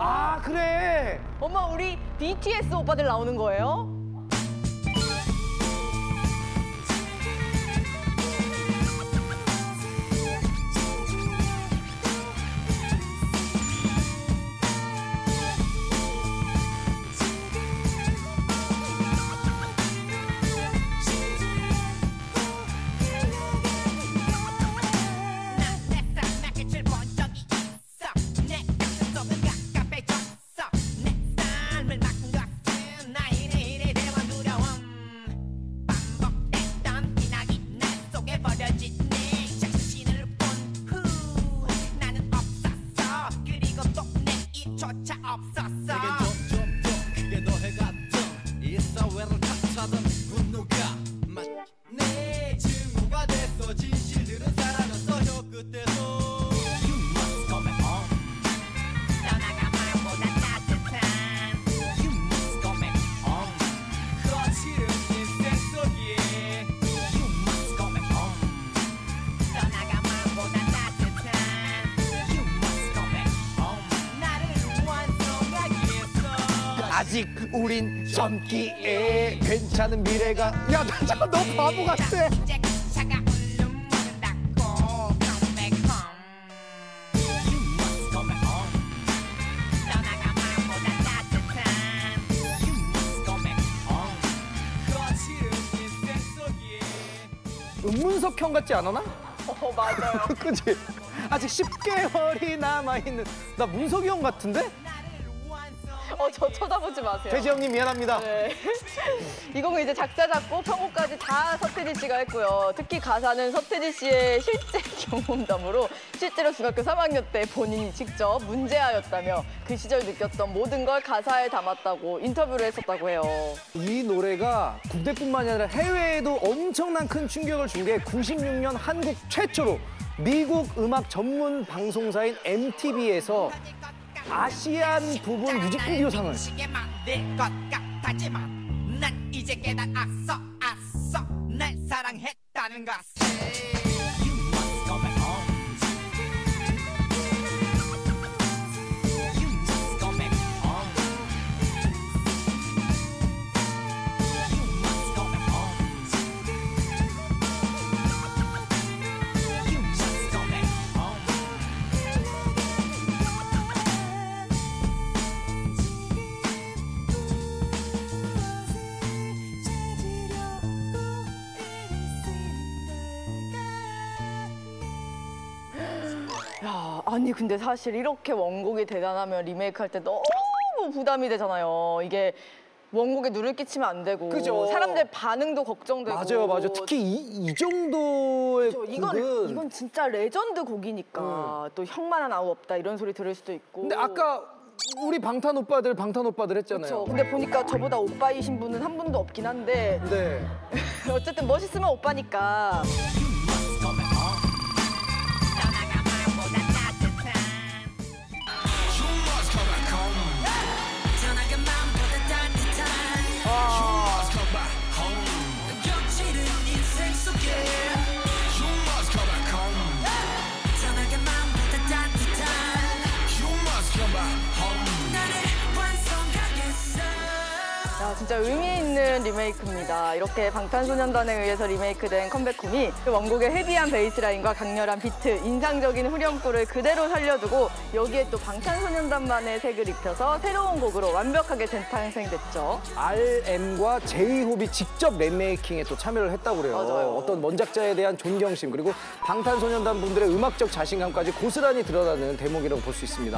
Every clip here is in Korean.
아, 그래. 엄마, 우리 BTS 오빠들 나오는 거예요? 아직 우린 젊기에 괜찮은 미래가. 야, 나 잠깐 너 바보 같아. 문석 형 같지 않아 나? 맞아요. 그치? 아직 10개월이 남아있는. 나 문석이 형 같은데? 저 쳐다보지 마세요. 돼지 형님 미안합니다. 네. 이 곡은 이제 작사, 작곡, 편곡까지 다 서태지 씨가 했고요. 특히 가사는 서태지 씨의 실제 경험담으로 실제로 중학교 3학년 때 본인이 직접 문제아였다며 그 시절 느꼈던 모든 걸 가사에 담았다고 인터뷰를 했었다고 해요. 이 노래가 국내뿐만이 아니라 해외에도 엄청난 큰 충격을 준 게 96년 한국 최초로 미국 음악 전문 방송사인 MTV에서 아시안 부분 뮤직비디오 상을. 난 이제 깨달았어, 날 사랑했다는 것을. 야, 아니 근데 사실 이렇게 원곡이 대단하면 리메이크할 때 너무 부담이 되잖아요. 이게 원곡에 누를 끼치면 안 되고. 그죠. 사람들 반응도 걱정되고. 맞아요. 특히 이 정도의 곡은. 이건 진짜 레전드 곡이니까 또 형만한 아우 없다 이런 소리 들을 수도 있고. 근데 아까 우리 방탄 오빠들 했잖아요. 그쵸. 근데 보니까 저보다 오빠이신 분은 한 분도 없긴 한데. 네. 어쨌든 멋있으면 오빠니까. 진짜 의미 있는 리메이크입니다. 이렇게 방탄소년단에 의해서 리메이크된 컴백홈이 원곡의 헤비한 베이스라인과 강렬한 비트, 인상적인 후렴구를 그대로 살려두고 여기에 또 방탄소년단만의 색을 입혀서 새로운 곡으로 완벽하게 재탄생됐죠. RM과 제이홉이 직접 리메이킹에 또 참여를 했다고 그래요. 맞아요. 어떤 원작자에 대한 존경심 그리고 방탄소년단 분들의 음악적 자신감까지 고스란히 드러나는 대목이라고 볼 수 있습니다.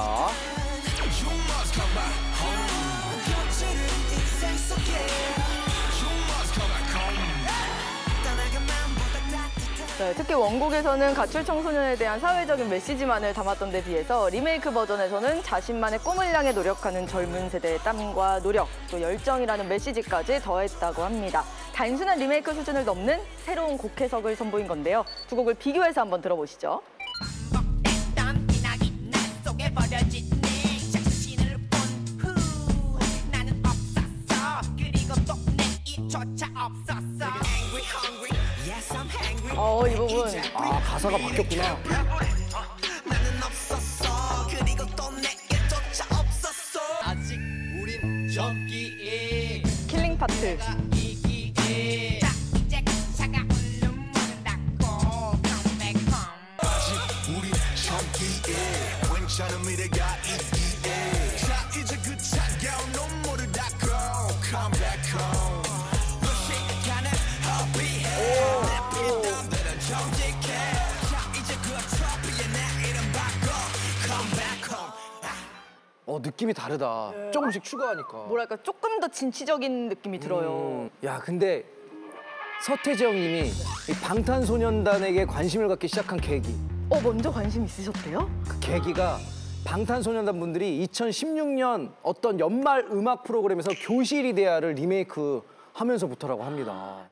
네, 특히 원곡에서는 가출 청소년에 대한 사회적인 메시지만을 담았던 데 비해서 리메이크 버전에서는 자신만의 꿈을 향해 노력하는 젊은 세대의 땀과 노력, 또 열정이라는 메시지까지 더했다고 합니다. 단순한 리메이크 수준을 넘는 새로운 곡 해석을 선보인 건데요. 두 곡을 비교해서 한번 들어보시죠. 이 부분. 아, 가사가 바뀌었구나. 네. 느낌이 다르다. 조금씩 추가하니까. 뭐랄까 조금 더 진취적인 느낌이 들어요. 야, 근데 서태지영 님이 이 방탄소년단에게 관심을 갖기 시작한 계기. 먼저 관심 있으셨대요? 그 계기가 방탄소년단 분들이 2016년 어떤 연말 음악 프로그램에서 교실 이데아를 리메이크 하면서부터라고 합니다.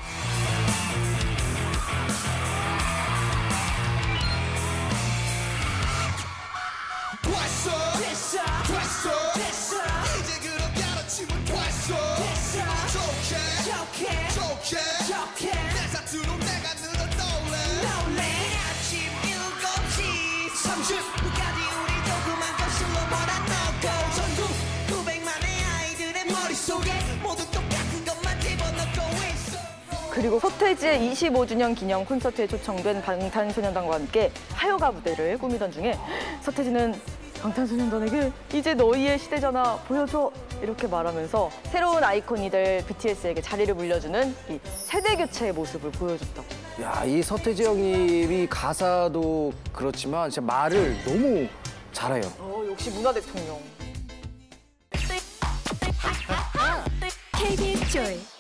그리고 서태지의 25주년 기념 콘서트에 초청된 방탄소년단과 함께 하여가 무대를 꾸미던 중에 서태지는 방탄소년단에게 이제 너희의 시대잖아 보여줘 이렇게 말하면서 새로운 아이콘이 될 BTS에게 자리를 물려주는 이 세대 교체의 모습을 보여줬다고. 야, 이 서태지영 님이 가사도 그렇지만 진짜 말을 너무 잘해요. 역시 문화 대통령. KBS 조이